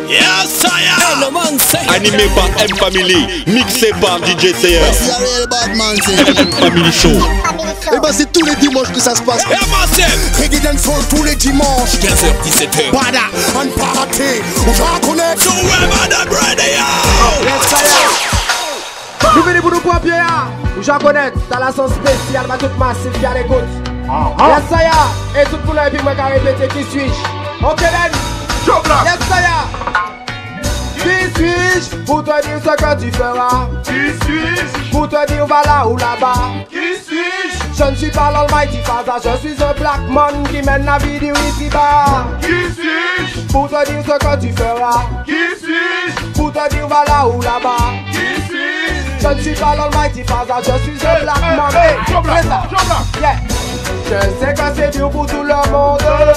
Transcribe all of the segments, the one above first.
Yes, I am. Animé par M Family, mixé par DJ CR. M Family Show. Et bah c'est tous les dimanches que ça se passe. Reggae Dancehall tous les dimanches 15h-17h. Bada, on party, on va reconnaître. So we're the radio. Yes, I am. Nous venons pour nous pompiers, ou j'en connais, dans la sauce spéciale, ma toute massive, qui a l'écoute. Yes, I am. Et tout le monde, et puis moi, qui a répété, qui suis-je? Ok, then. Yes, I am. Qui suis-je pour te dire ce que tu feras? Qui suis-je pour te dire va là ou là-bas? Qui suis-je je ne suis pas l'Almighty Father, je suis un black man qui mène la vie du ici-bas. Qui suis-je pour te dire ce que tu feras? Qui suis-je pour te dire va là ou là-bas? Qui suis-je je ne suis pas l'Almighty Father, je suis un black man. Hey, yeah. Je sais que c'est dur pour tout le monde.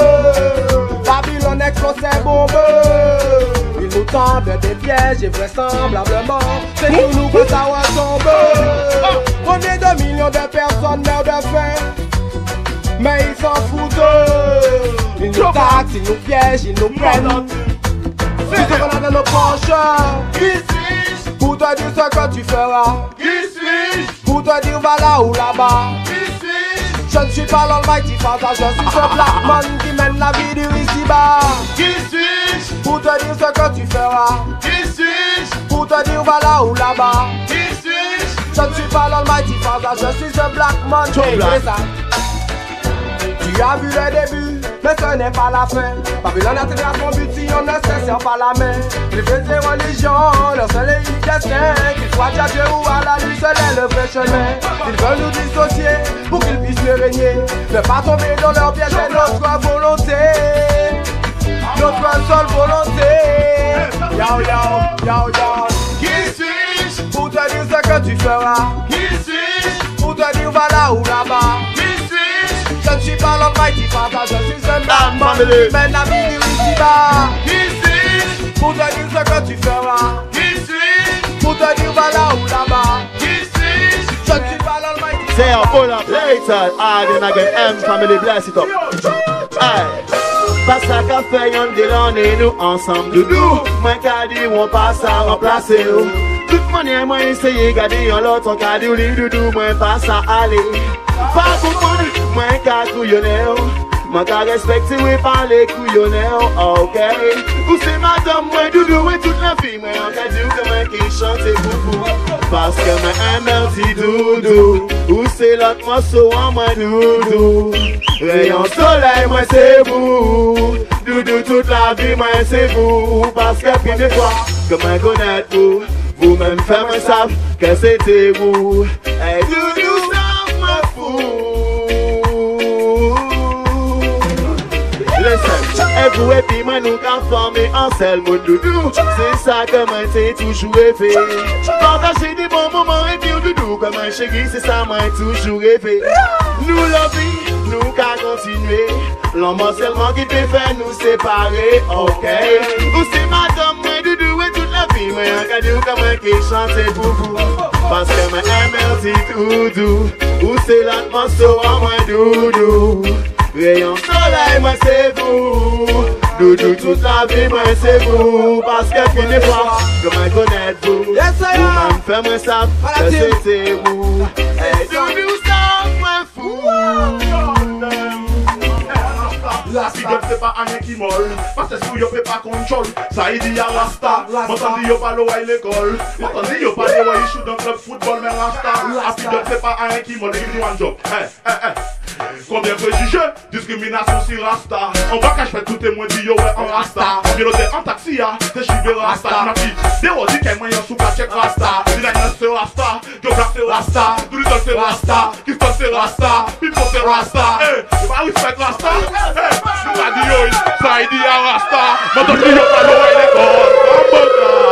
Babylone explose ses bombes. Ils nous tendent des pièges et vraisemblablement c'est nous que ça retombe. Combien de millions de personnes meurent de faim, mais ils s'en foutent. Ils nous taxent, ils nous piègent, ils nous prennent. Tout ce qu'on a dans nos poches. Qui suis-je pour te dire ce que tu feras? Qui suis-je pour te dire va là ou là-bas? Qui suis-je je ne suis pas l'Almighty Father, je suis un black man qui mène la vie du ici-bas. Qui suis-je pour te dire ce que tu feras? Qui suis-je pour te dire va là ou là-bas? Qui suis-je je ne suis pas l'Almighty Father, je suis un black man. Hey, ça. Tu as vu le début, mais ce n'est pas la fin. Babylone atteindra son but si on ne se serre pas la main. Les vraies religions, leur seul et unique destin, qu'ils soient à Dieu ou à la lune, seul est le vrai chemin. Ils veulent nous dissocier pour qu'ils puissent mieux régner. Ne pas tomber dans leur piège, c'est notre volonté. Notre seule volonté. Yo yo, yo yo. Qui suis-je pour te dire ce que tu feras? Qui suis-je pour te dire va là ou là-bas? Qui suis-je je ne suis pas l'Almighty Father, je suis un black man qui mène la vie du ici-bas. Qui suis-je pour te dire ce que tu feras? Qui suis-je pour te dire va là ou là-bas? Qui suis-je je ne suis pas l'Almighty Say a pull up later, then again, M Family bless it up. Aye. Pas ça qu'a fait yon délan et nous ensemble doudou. Moi qu'a dit on passe à remplacer ou. Toute manière moi essayer garder yon l'autre on qu'a dit ou li doudou. Moi pas ça aller. Pas comprendre, moi qu'a couillonner ou. Moi qu'a respecter ou parler couillonner ou. Ok. Ou c'est madame moi doudou et toute la vie. Moi on qu'a dit ou que moi qui chante coucou. Parce que moi aime un petit doudou. Ou c'est l'autre morceau en moi doudou. Rayon soleil, moi c'est vous. Doudou toute la vie, moi c'est vous. Parce que puis des fois, que moi connais vous. Vous-même faites moi savent que c'était vous. Hey doudou, ça me fout. Listen, et vous et puis moi nous qu'en former en seul mon doudou. C'est ça que moi c'est toujours fait. Partager des bons moments et puis doudou comme un chéri, c'est ça moi toujours fait. Nous la vie, nous qu'à continuer. L'homme seulement qui peut faire nous séparer, ok. Ou c'est madame, moi doudou et toute la vie. Moi un cadeau comme un qui chante pour vous. Parce que moi aime un petit doudou. Ou c'est l'autre morceau en moi doudou. Rayon soleil, moi c'est vous. Doudou toute la vie, moi c'est vous. Parce que puis des fois, comment connaître vous. Yes, I am. Vous-même fait moi ça, que c'était vous. Hey doudou, ça moi fou. La cigotte c'est pas un qui molle. Parce que si yo fait pas contrôle. Ça y dit y'a Rasta. M'entendez yo pas l'eau à l'école. M'entendez yo pas l'eau à y shoot dans club football mais Rasta. La cigotte c'est pas un qui molle. Give me one job. Combien de préjugés, discrimination sur Rasta. En bas je fais tout témoin dit yo ouais en Rasta. Piloté en taxi ya, c'est chivé Rasta. Ma fille, des rodis qu'elle moyen sous pas check Rasta. Dina c'est Rasta, Geograph c'est Rasta. Doolittle c'est Rasta, Kingston c'est Rasta. Pipo c'est Rasta. Eh, you pas respect Rasta? Eh, nous a dit yo, ça y dit à Rasta. M'entendez yo pas l'eau à l'école.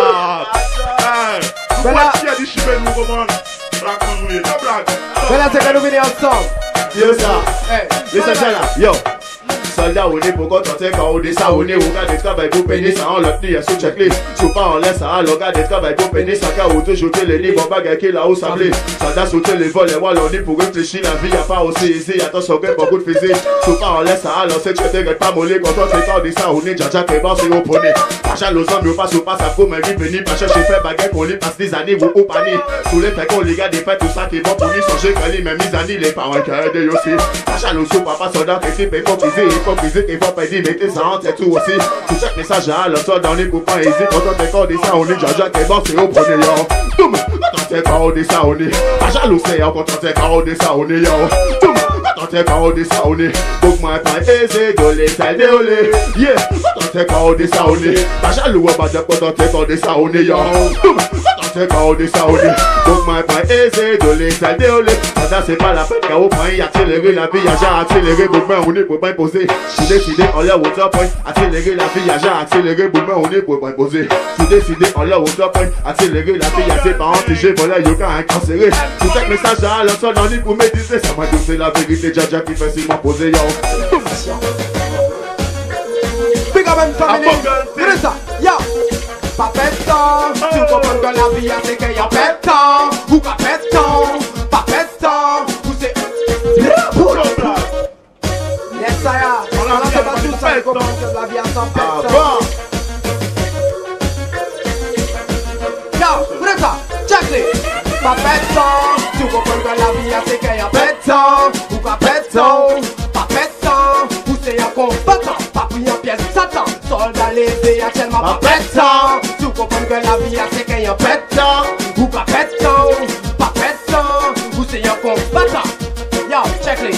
Eh, vous voyez qui a dit chivé nous comment? Black man oui, no black. Voilà, c'est que nous venons ensemble. Yo ça, Hey, listen China, yo. So soldat, on est pour contenter quand on est ça, on est au gars des travail pour payer ça, on l'a tenu à sous checklist. Sous pas en laisse ça, le gars des travail pour payer ça, car on te joue les livres, on bague qui là où ça blé. Soldat sauter les vols, et voilà, on est pour réfléchir, la vie, y'a pas aussi ici, attention, que beaucoup de physique. Sous pas en laisse ça, alors c'est que tu t'es pas molé, quand on fait quand on dit ça, on est déjà qui est bon, c'est au poney. Pacha l'ozon, nous passe ou pas, ça faut, mais vite venir, pas chercher faire baguette, on lui passe des années, vous au panier. Tous les faits qu'on les gars des fêtes, tout ça qui est bon pour lui, changer, quand il même mis années, les parents qui aident aussi. Pacha l'ozon, papa, soldat, qui est hypocrisie, qu'il faut pas dire, mettez ça en tête tout aussi. Tout chaque message à l'autre, dans les copains, hésite, quand on fait quand on dit ça, on est déjà qui est bon, c'est au poney, yo. Quand on fait quand on dit ça, on est. Pacha l'ozon, quand on fait quand on dit ça, on est, yo. Quand on fait quand on dit ça, on est. Donc moi, pas aisé, dolé, ça déolé. Yeah, quand on fait quand on dit ça, on est. Pacha l'ozon, quand on fait quand on dit ça, on est, yo. Quand on dit ça, on est. Donc moi, pas aisé, dolé, ça déolé. Ça, c'est pas la peine, car au point, il a accéléré la vie, il a déjà accéléré, donc ben, on est pour pas imposer. Sous décidé, on l'a water point, accélérer la vie, il a déjà accéléré, donc ben, on est pour pas imposer. Sous décidé, on l'a water point, accélérer la vie, il a ses parents, si j'ai volé, il y a incarcéré. Tout chaque message à l'autre, dans l'île pour méditer, ça m'a dit, c'est la vérité, Jaja qui fait si m'imposer, yo. Big up and family, c'est ça, yo. Pas pétant, tu comprends que la vie c'est qu'il y a pétant, ou pas pétant, pas pétant, ou c'est... Yes, ça y a, on a pas tout ça, tu comprends que la vie a sans pétant. Yo, c'est ça, check it. Pas pétant, tu comprends que la vie c'est qu'il y a pétant, ou pas pétant, pas pétant, ou c'est un combattant, pas pris en pièce Satan. Soldat lévé actuellement pas pétant. Tu comprends que la vie c'est qu'il y a pétant. Ou pas pétant, pas pétant. Ou c'est un combattant. Yo, check les.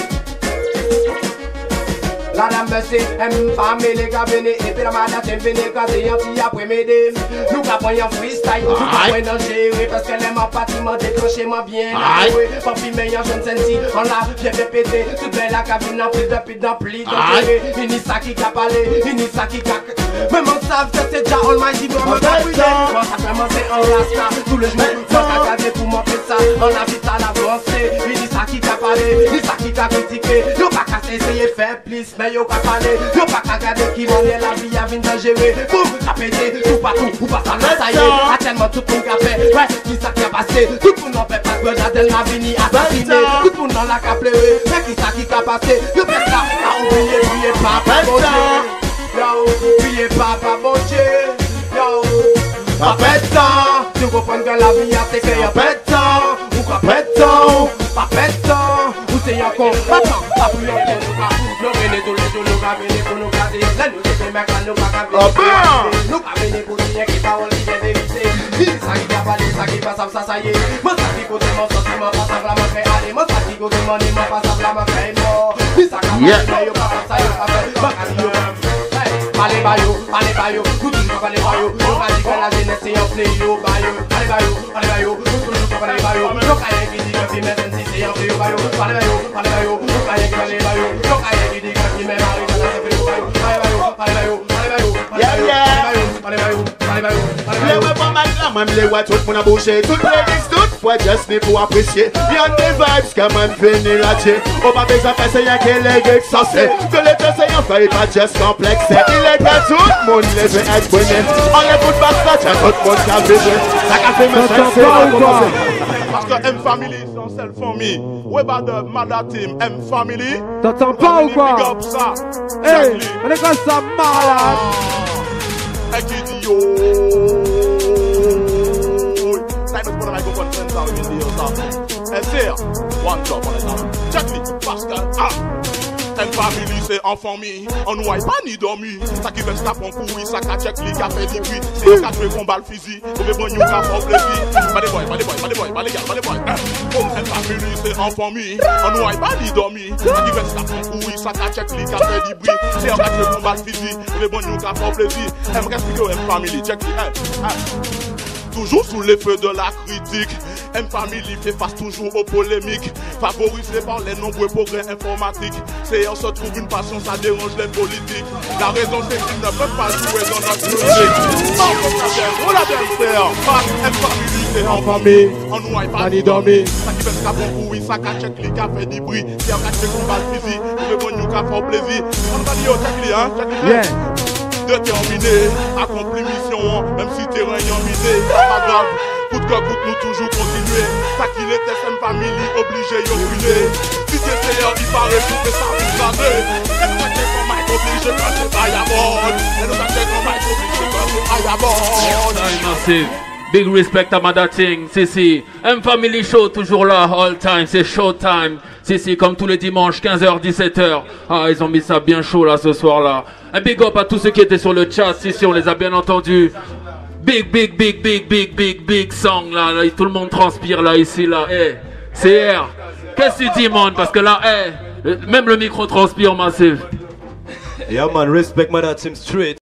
La dame c'est aime pas mais les gars venez. Et puis la madame t'aime venir quand c'est un petit après-midi. Nous capons un freestyle, nous capons un gérer. Parce qu'elle aime en bâtiment décroché moi bien. Papi meilleur jeune senti, on l'a bien pété. Toute belle la cabine en prise de pit d'ampli. Ini ça qui a parlé, ini ça qui a... Même on savent que c'est déjà almighty vraiment brûlé. Quand ça commence en rasta, tout le jour, faut regarder pour montrer ça. On a vite à l'avancer, ini ça qui a parlé, ini ça qui a critiqué. Yo pas qu'à essayer faire plus, mais yo pas parler. Yo pas qu'à regarder qui m'en est la vie à venir de gérer. Boum, ça pété, tout partout, ou pas ça là, ça y est. A tellement tout le monde a fait, ouais, qui ça qui a passé. Tout le monde en fait pas que Jadel m'a vini assassiné. Tout le monde en a qu'à pleurer, mais qui ça qui a passé. Yo fait ça, a oublié, oublié pas, pas bon Dieu. Yo, oubliez pas, pas bon Dieu. Yo, pas pétant. Tu comprends que la vie c'est qu'il y a pétant. Ou pas pétant, pas pétant. Ou c'est un combattant. Pas plus rien de nous. Nous venons tous les jours, nous venons pour nous garder. Là nous sommes mecs, nous pas garder. Nous venons pour dire qu'il va en ligne de vérité. Il ça qui va parler, ça qui passe, ça y est. Moi ça qui côté mon sentiment, pas ça vraiment fait aller. Moi ça qui côté mon aimant, pas ça vraiment fait mort. Il ça qui va parler, yo pas ça, yo pas fait. Pas qu'à dire. Allez bayo, tout le monde allez bayo. On va dire que la jeunesse c'est un pléau bayo. Allez bayo, tout le monde allez bayo. Donc aïe qui dit que c'est même si c'est un pléau bayo. Allez bayo, donc aïe qui allez bayo. Donc aïe qui dit que c'est même Marie dans un pléau bayo. Allez bayo. Les ouais pas mal là, même les ouais tout le monde a bouché. Toutes les disques, toutes fois just ni pour apprécier. Y'a des vibes quand même venir là-dessus. On va besoin de faire c'est y'a qu'elle est geek censé. Que les deux c'est un fait pas just complexe. Il est que tout le monde les veut être bonnet. On les fout pas ça, y'a tout le monde qui a besoin. Ça qu'a fait mes frères, c'est pas commencer. Parce que M-Family, c'est un seul famille. Ouais, bah de Mada Team, M-Family. T'entends pas ou quoi? Big up ça. Hey, on est comme ça malade. Hey, qui dit yo. Time is for the microphone, friends out in the house. And there, one drop on the top. Check me, Pascal. M-Family, c'est en famille. On ne voit pas ni dormir. Ça qui veut se taper en couille, ça qui check les cafés du bruit. C'est un café combat le physique. On veut prendre une café en plaisir. Pas les boys. M-Family, c'est en famille. On ne voit pas ni dormir. Ça qui veut se taper en couille, ça qui check les cafés du bruit. C'est un café combat le physique. On veut prendre une café en plaisir. M-Family, check les toujours sous les feux de la critique. M-Family fait face toujours aux polémiques. Favorisé par les nombreux progrès informatiques. C'est on se trouve une passion, ça dérange les politiques. La raison c'est qu'ils ne peuvent pas jouer dans notre musique. On l'a bien fait, pas M family, c'est en famille, on noie pas ni dormi. Ça qui fait ce bon pour oui, ça qui check les cafés du bruit. Si on cache le bal physique, le bon nous faire plaisir. On va dire check les hein, check les. Déterminé, accompli mission, même si t'es rien misé, pas grave. Coup de cœur, nous toujours continuer. Ça qu'il était, c'est une famille obligée de brûler. Si t'es sérieux, il paraît tout que ça vous savez. Et nous cachez comme Mike obligé quand c'est pas à bord. Et nous cachez comme Mike obligé quand c'est pas à bord. Massive. Big respect à Mada Ting, si. M Family Show, toujours là, all time, c'est showtime. Si, comme tous les dimanches, 15h, 17h. Ah, ils ont mis ça bien chaud là, ce soir-là. Un big up à tous ceux qui étaient sur le chat, si, on les a bien entendus. Big song là, tout le monde transpire là, ici, là. Hey, CR, qu'est-ce que tu dis, man? Parce que là, même le micro transpire, Massive. Yeah, man, respect Mada Ting straight.